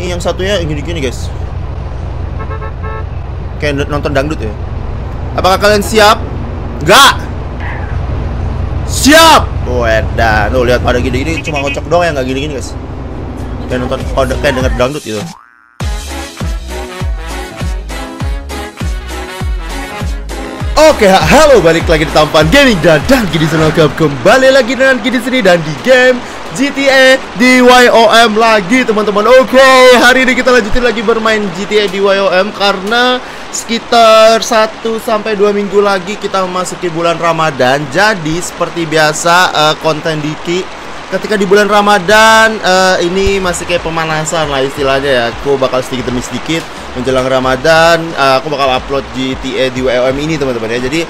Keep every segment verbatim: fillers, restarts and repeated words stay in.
ini yang satunya gini-gini guys. Kayak nonton dangdut ya. Apakah kalian siap? Enggak. Siap. Oh, edan. Tuh lihat pada gini-gini cuma ngocok doang ya, nggak gini-gini guys. Kayak nonton, oh, kayak denger dangdut gitu. Oke, halo, balik lagi di Tampan Gaming dan dan Gini Senogam kembali lagi dengan Gini sini dan di game G T A D Y O M lagi teman-teman. Oke, hari ini kita lanjutin lagi bermain G T A D Y O M karena sekitar satu sampai dua minggu lagi kita memasuki bulan Ramadan. Jadi seperti biasa uh, konten Diki ketika di bulan Ramadan uh, ini masih kayak pemanasan lah istilahnya ya. Aku bakal sedikit demi sedikit menjelang Ramadan uh, aku bakal upload G T A D Y O M ini teman-teman ya. Jadi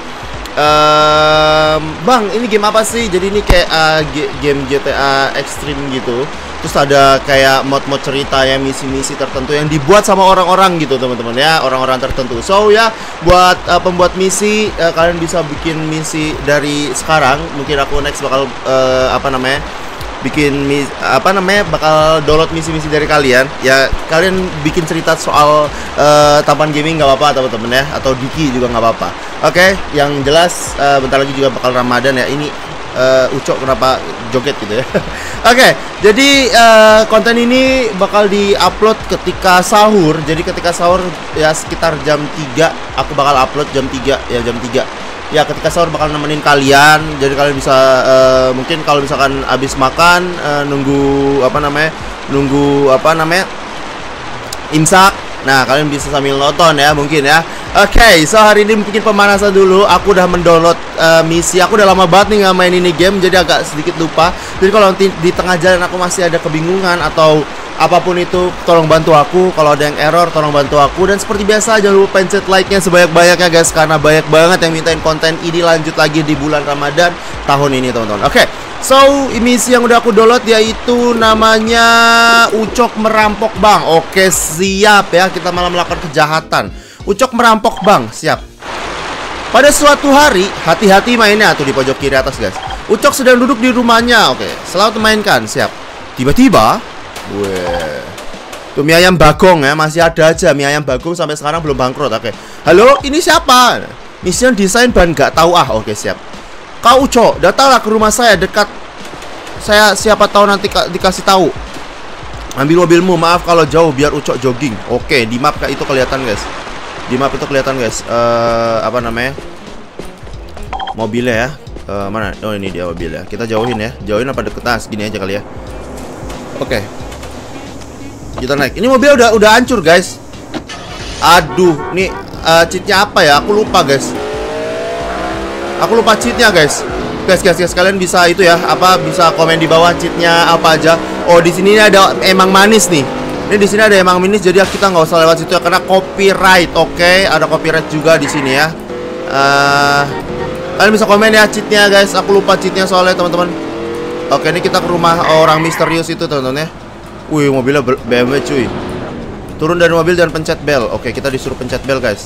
um, Bang, ini game apa sih? Jadi ini kayak uh, game G T A Extreme gitu. Terus ada kayak mod-mod cerita ya, misi-misi tertentu yang dibuat sama orang-orang gitu teman-teman ya, orang-orang tertentu. So ya, buat uh, pembuat misi uh, kalian bisa bikin misi dari sekarang. Mungkin aku next bakal uh, apa namanya? bikin mis apa namanya bakal download misi-misi dari kalian ya. Kalian bikin cerita soal uh, Tampan Gaming nggak apa-apa teman-teman ya, atau Diki juga nggak apa-apa. Oke, okay? Yang jelas uh, bentar lagi juga bakal Ramadan ya. Ini uh, Ucok kenapa joget gitu ya. Oke, okay, jadi uh, konten ini bakal di-upload ketika sahur. Jadi ketika sahur ya sekitar jam tiga aku bakal upload jam tiga ya, jam tiga. Ya ketika sahur bakal nemenin kalian. Jadi kalian bisa uh, mungkin kalau misalkan habis makan uh, nunggu apa namanya nunggu apa namanya imsak. Nah kalian bisa sambil nonton ya mungkin ya. Oke, okay, so hari ini mungkin pemanasan dulu. Aku udah mendownload uh, misi. Aku udah lama banget nih nggak main ini game, jadi agak sedikit lupa. Jadi kalau nanti di tengah jalan aku masih ada kebingungan atau apapun itu, tolong bantu aku. Kalau ada yang error, tolong bantu aku. Dan seperti biasa, jangan lupa pencet like-nya sebanyak-banyaknya guys, karena banyak banget yang mintain konten ini lanjut lagi di bulan Ramadan tahun ini teman-teman. Oke, okay. So misi yang udah aku download yaitu namanya Ucok Merampok Bank. Oke, okay, siap ya, kita malah melakukan kejahatan. Ucok merampok bank, siap. Pada suatu hari, hati-hati mainnya tuh di pojok kiri atas guys. Ucok sedang duduk di rumahnya. Oke, okay. Selalu mainkan, siap. Tiba-tiba weh, tuh mie ayam bagong ya, masih ada aja mie ayam bagong sampai sekarang belum bangkrut. Oke, okay. Halo, ini siapa? Mission desain ban gak tahu ah. Oke, okay, siap. Kau Ucok, datanglah ke rumah saya dekat. Saya siapa tahu nanti dikasih tahu. Ambil mobilmu, maaf kalau jauh biar Ucok jogging. Oke, okay, di map kayak itu kelihatan guys. Di map itu kelihatan guys. Uh, apa namanya? Mobilnya ya. Uh, mana? Oh ini dia mobilnya. Kita jauhin ya. Jauhin apa deket? Nah, segini aja kali ya. Oke. Okay. Kita naik. Ini mobil udah udah hancur guys. Aduh, nih uh, cheatnya apa ya? Aku lupa guys. Aku lupa cheatnya guys. Guys, guys, guys, kalian bisa itu ya? Apa bisa komen di bawah cheatnya apa aja? Oh, di sini ada emang manis nih. Ini di sini ada emang manis, jadi kita nggak usah lewat situ ya karena copyright. Oke, okay? Ada copyright juga di sini ya. Uh, kalian bisa komen ya cheatnya guys. Aku lupa cheatnya soalnya teman-teman. Oke, ini kita ke rumah orang misterius itu teman-teman ya. Wih, mobilnya B M W cuy. Turun dari mobil dan pencet bel. Oke, kita disuruh pencet bel guys.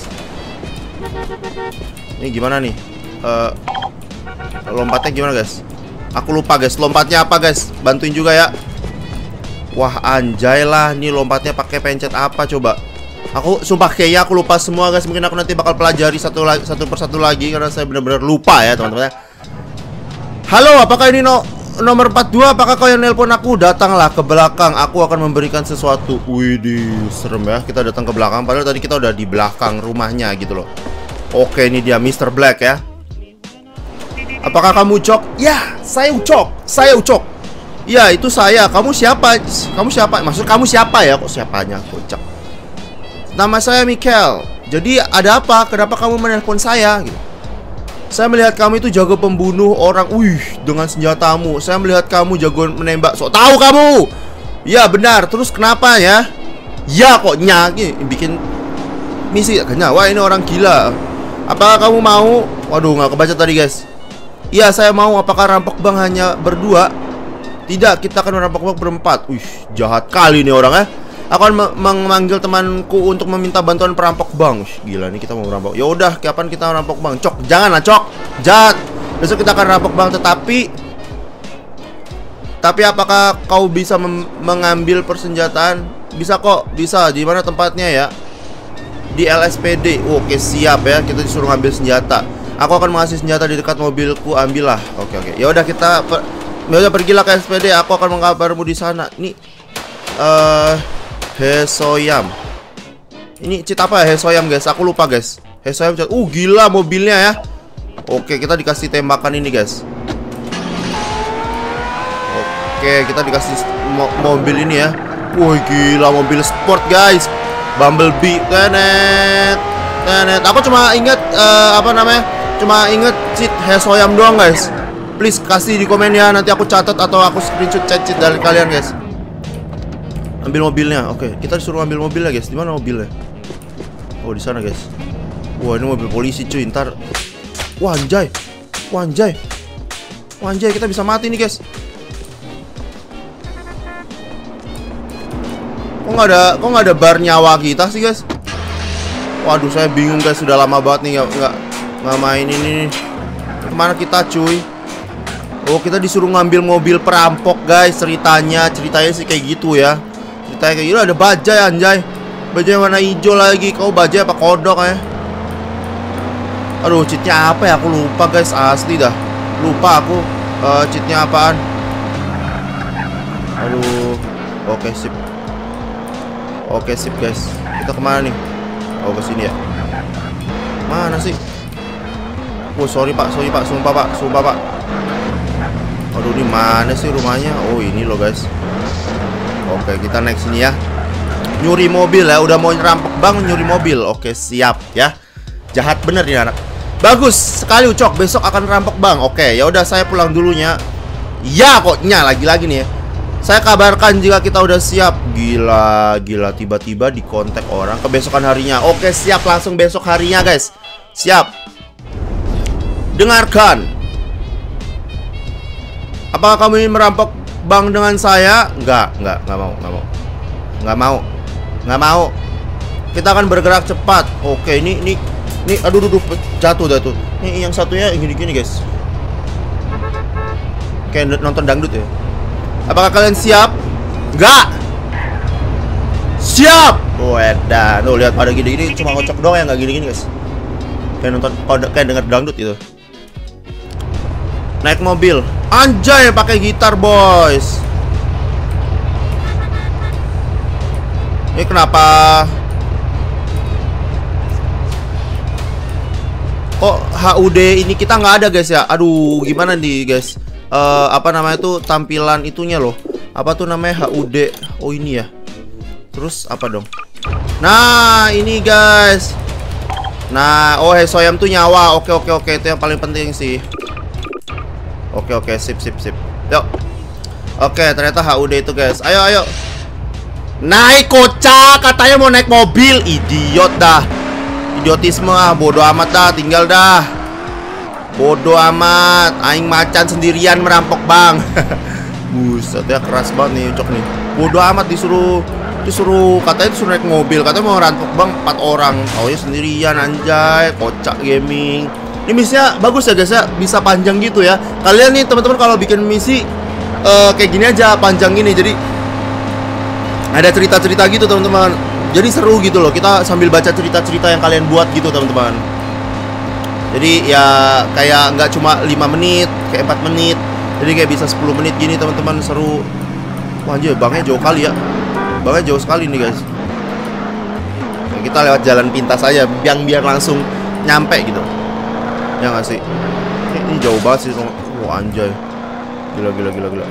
Ini gimana nih? Uh, lompatnya gimana guys? Aku lupa guys, lompatnya apa guys? Bantuin juga ya. Wah anjay lah, nih lompatnya pakai pencet apa coba? Aku sumpah kayaknya aku lupa semua guys. Mungkin aku nanti bakal pelajari satu lagi, satu persatu lagi karena saya benar-benar lupa ya teman-teman. Halo, apakah ini no nomor empat puluh dua? Apakah kau yang nelpon aku? Datanglah ke belakang, aku akan memberikan sesuatu. Widih, serem ya. Kita datang ke belakang, padahal tadi kita udah di belakang rumahnya gitu loh. Oke, ini dia mister Black ya. Apakah kamu Ucok? Ya, saya Ucok. Saya Ucok. Ya, itu saya. Kamu siapa? Kamu siapa? Maksud kamu siapa ya? Kok siapanya? Kocak. Nama saya Michael. Jadi ada apa? Kenapa kamu menelpon saya? Gitu. Saya melihat kamu itu jago pembunuh orang. Wih, dengan senjatamu. Saya melihat kamu jago menembak. Sok tahu kamu. Ya, benar. Terus kenapa ya? Ya, kok nyaki bikin misi kayaknya. Wah, ini orang gila. Apakah kamu mau? Waduh, nggak kebaca tadi guys. Iya, saya mau. Apakah rampok bank hanya berdua? Tidak, kita akan merampok bank berempat. Wih, jahat kali nih orang ya. Aku akan memanggil temanku untuk meminta bantuan perampok bank. Wih, gila nih kita mau merampok. Ya udah, kapan kita merampok bank? Cok, janganlah Cok. Jahat. Besok kita akan merampok bank, tetapi Tapi apakah kau bisa mengambil persenjataan? Bisa kok, bisa. Di mana tempatnya ya? Di L S P D. Oke, siap ya. Kita disuruh ngambil senjata. Aku akan mengasih senjata di dekat mobilku. Ambillah. Oke, oke. Ya udah kita per ya udah pergilah ke L S P D. Aku akan mengkabarmu di sana. Nih. Eh, uh, Hesoyam. Ini cheat apa ya Hesoyam, guys? Aku lupa, guys. Hesoyam. Uh, gila mobilnya ya. Oke, kita dikasih tembakan ini, guys. Oke, kita dikasih mo mobil ini ya. Wih, gila mobil sport, guys. Bumblebee. Tenet. Tenet. Aku cuma inget uh, apa namanya? Cuma inget cheat Hesoyam doang, guys. Please kasih di komen ya, nanti aku catat atau aku screenshot cheat dari kalian, guys. Ambil mobilnya. Oke, kita disuruh ambil mobilnya, guys. Di mana mobilnya? Oh, di sana, guys. Wah, ini mobil polisi, cuy. Ntar. Wah, anjay. Wah, anjay. Wah, anjay, kita bisa mati nih, guys. Kok nggak ada, kok nggak ada bar nyawa kita sih, guys? Waduh, saya bingung, guys. Sudah lama banget nih nggak nggak nggak main ini. Kemana kita, cuy? Oh, kita disuruh ngambil mobil perampok, guys. Ceritanya, ceritanya sih kayak gitu ya. Ceritanya kayak gitu. Ada bajai, anjay. Bajai warna hijau lagi. Kau bajai apa kodok ya? Aduh, cheatnya apa ya? Aku lupa, guys. Asli dah. Lupa aku uh, cheatnya apaan. Aduh. Oke, sip. Oke, sip, guys. Kita kemana nih? Oh, ke sini ya. Mana sih? Oh, sorry, Pak. Sorry, Pak. Sumpah, Pak. Sumpah, Pak. Aduh, ini mana sih rumahnya? Oh, ini loh, guys. Oke, kita naik sini ya. Nyuri mobil ya. Udah mau ngerampok bang, nyuri mobil. Oke, siap ya. Jahat bener nih anak. Bagus sekali, Ucok. Besok akan rampok, bang. Oke, ya udah saya pulang dulunya. Ya, koknya lagi-lagi nih ya. Saya kabarkan jika kita udah siap. Gila, gila. Tiba-tiba di kontak orang kebesokan harinya. Oke, siap. Langsung besok harinya, guys. Siap. Dengarkan. Apakah kamu ingin merampok bank dengan saya? Enggak, enggak, enggak mau, enggak mau. Enggak mau. Enggak mau. Kita akan bergerak cepat. Oke, ini ini ini aduh aduh, jatuh dah tuh. Ini yang satunya gini-gini, guys. Kayak nonton dangdut ya. Apakah kalian siap? Enggak. Siap. Oh, edan. Tuh lihat pada gini-gini cuma ngocok doang ya, enggak gini-gini, guys. Kayak nonton kayak denger dangdut itu. Naik mobil. Anjay, pakai gitar, boys. Ini kenapa? Kok H U D ini kita nggak ada, guys ya? Aduh, gimana nih, guys? Uh, apa namanya tuh tampilan itunya loh? Apa tuh namanya H U D? Oh, ini ya. Terus apa dong? Nah, ini, guys. Nah, oh Hesoyam tuh nyawa. Oke, oke, oke. Itu yang paling penting sih. Oke, oke. Sip, sip, sip. Yuk. Oke, ternyata H U D itu, guys. Ayo, ayo. Naik, kocak. Katanya mau naik mobil. Idiot dah. Idiotisme ah. Bodoh amat dah. Tinggal dah. Bodoh amat. Aing macan sendirian merampok, bang. Buset ya, keras banget nih Ucok nih. Bodoh amat disuruh Disuruh katanya disuruh naik mobil. Katanya mau rampok bang empat orang. Taunya sendirian, anjay. Kocak gaming. Ini misinya bagus ya, guys ya. Bisa panjang gitu ya. Kalian nih teman-teman kalau bikin misi uh, kayak gini aja, panjang gini. Jadi ada cerita-cerita gitu, teman-teman. Jadi seru gitu loh. Kita sambil baca cerita-cerita yang kalian buat gitu, teman-teman. Jadi ya kayak nggak cuma lima menit, kayak empat menit. Jadi kayak bisa sepuluh menit gini, teman-teman. Seru. Wah, anjir, bangnya jauh kali ya. Bangnya jauh sekali nih, guys. Nah, kita lewat jalan pintas aja, biar biar langsung nyampe gitu. Ya nggak sih? Ini, ini jauh banget sih. Wah, anjay. Gila, gila, gila, gila.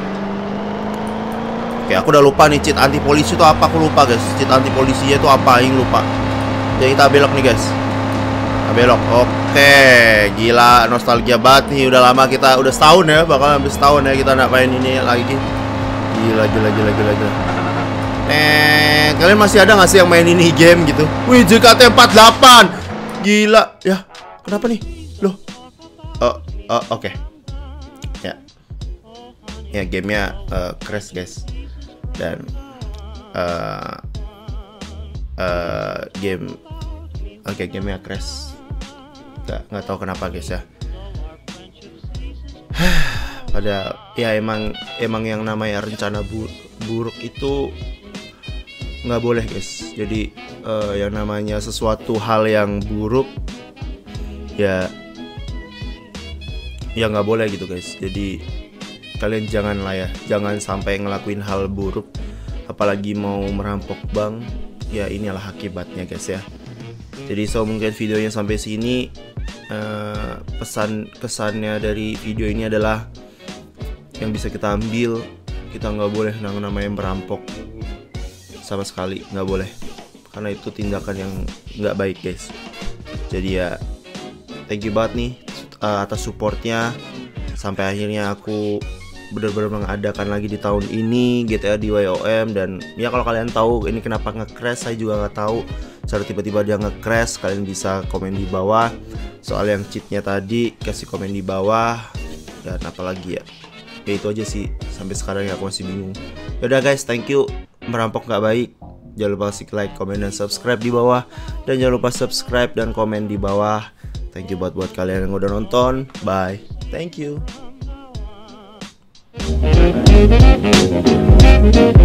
Oke, aku udah lupa nih cheat anti polisi itu apa. Aku lupa, guys. Cheat anti polisinya itu apa, yang lupa. Jadi kita belok nih, guys. Kita belok. Oke, gila, nostalgia banget nih. Udah lama kita, udah setahun ya, bakal habis setahun ya kita nak main ini lagi. Gila, gila, gila, gila, gila. Eh, kalian masih ada nggak sih yang main ini game gitu? Wih, J K T empat delapan. Gila, ya. Kenapa nih? Loh. Oh, oh oke. Okay. Ya. Ya, gamenya uh, crash, guys. Dan uh, uh, game oke, okay, gamenya crash. Nggak, nggak tahu kenapa, guys ya. ada ya emang emang yang namanya rencana bu buruk itu nggak boleh guys. Jadi uh, yang namanya sesuatu hal yang buruk ya ya nggak boleh gitu guys. Jadi kalian jangan lah ya, jangan sampai ngelakuin hal buruk, apalagi mau merampok bank. Ya inilah akibatnya guys ya. Jadi so mungkin videonya sampai sini. uh, Pesan kesannya dari video ini adalah yang bisa kita ambil, kita nggak boleh namanya merampok sama sekali, nggak boleh, karena itu tindakan yang nggak baik guys. Jadi ya thank you banget nih uh, atas supportnya sampai akhirnya aku benar-benar mengadakan lagi di tahun ini G T A D Y O M. Dan ya kalau kalian tahu ini kenapa nge-crash, saya juga nggak tahu. Secara tiba-tiba dia nge-crash, kalian bisa komen di bawah. Soal yang cheatnya tadi kasih komen di bawah. Dan apalagi ya, ya itu aja sih. Sampai sekarang ya aku masih bingung. Yaudah guys, thank you. Merampok nggak baik. Jangan lupa kasih like, komen, dan subscribe di bawah. Dan jangan lupa subscribe dan komen di bawah. Thank you buat buat kalian yang udah nonton. Bye. Thank you. Thank you.